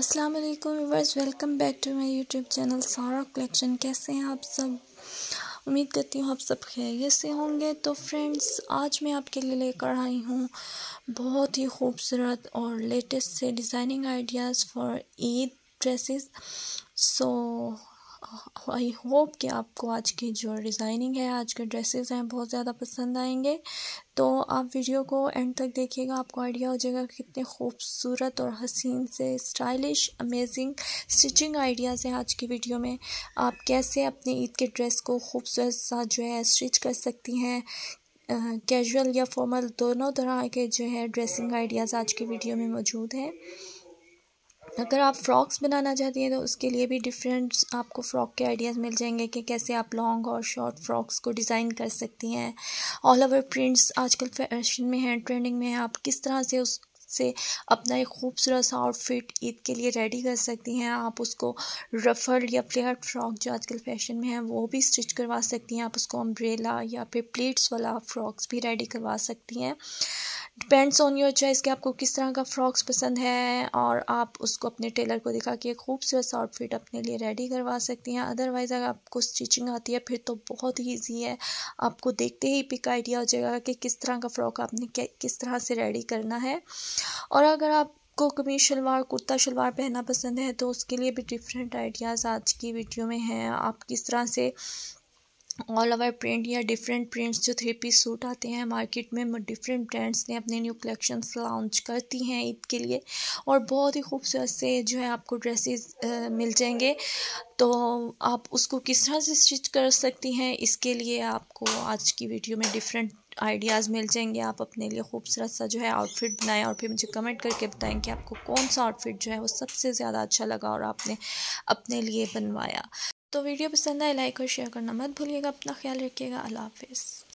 अस्सलाम वालेकुम viewers, welcome back to my YouTube channel Sara collection. कैसे हैं आप सब? उम्मीद करती हूँ आप सब खैरियत से होंगे। तो फ्रेंड्स, आज मैं आपके लिए लेकर आई हूँ बहुत ही खूबसूरत और लेटेस्ट से designing ideas for Eid dresses. So I hope कि आपको आज की जो डिज़ाइनिंग है, आज के ड्रेसेस हैं, बहुत ज़्यादा पसंद आएंगे। तो आप वीडियो को एंड तक देखिएगा, आपको आइडिया हो जाएगा कि कितने खूबसूरत और हसीन से स्टाइलिश अमेजिंग स्टिचिंग आइडियाज़ हैं आज की वीडियो में। आप कैसे अपने ईद के ड्रेस को खूबसूरत सा जो है स्टिच कर सकती हैं। कैजुअल या फॉर्मल दोनों तरह के जो है ड्रेसिंग आइडियाज़ आज की वीडियो में मौजूद हैं। अगर आप फ्रॉक्स बनाना चाहती हैं तो उसके लिए भी डिफरेंट आपको फ़्रॉक के आइडियाज़ मिल जाएंगे कि कैसे आप लॉन्ग और शॉर्ट फ्रॉक्स को डिज़ाइन कर सकती हैं। ऑल ओवर प्रिंट्स आजकल फैशन में हैं, ट्रेंडिंग में हैं। आप किस तरह से उससे अपना एक खूबसूरत सा आउटफिट ईद के लिए रेडी कर सकती हैं। आप उसको रफल्ड या फ्लेयर्ड फ्रॉक जो आजकल फैशन में है वो भी स्टिच करवा सकती हैं। आप उसको अम्ब्रेला या फिर प्लीट्स वाला फ्रॉक्स भी रेडी करवा सकती हैं। डिपेंड्स ऑन योर चॉइस कि आपको किस तरह का फ्रॉक्स पसंद है और आप उसको अपने टेलर को दिखा के खूबसूरत सा आउटफिट अपने लिए रेडी करवा सकती हैं। अदरवाइज़ अगर आपको स्टिचिंग आती है फिर तो बहुत ही ईजी है, आपको देखते ही पिक आइडिया हो जाएगा कि किस तरह का फ़्रॉक आपने किस तरह से रेडी करना है। और अगर आपको कमीज शलवार कुर्ता शलवार पहनना पसंद है तो उसके लिए भी डिफरेंट आइडियाज़ आज की वीडियो में हैं। आप किस तरह से ऑल ओवर प्रिंट या डिफरेंट प्रिंट्स जो 3 पीस सूट आते हैं मार्केट में, डिफरेंट ब्रांड्स ने अपने न्यू कलेक्शंस लॉन्च करती हैं ईद के लिए और बहुत ही खूबसूरत से जो है आपको ड्रेसेस मिल जाएंगे। तो आप उसको किस तरह से स्टिच कर सकती हैं, इसके लिए आपको आज की वीडियो में डिफरेंट आइडियाज़ मिल जाएंगे। आप अपने लिए खूबसूरत सा जो है आउटफिट बनाएं और फिर मुझे कमेंट करके बताएं कि आपको कौन सा आउटफिट जो है वो सबसे ज़्यादा अच्छा लगा और आपने अपने लिए बनवाया। तो वीडियो पसंद आए लाइक और शेयर करना मत भूलिएगा। अपना ख्याल रखिएगा। अल्लाह हाफिज़।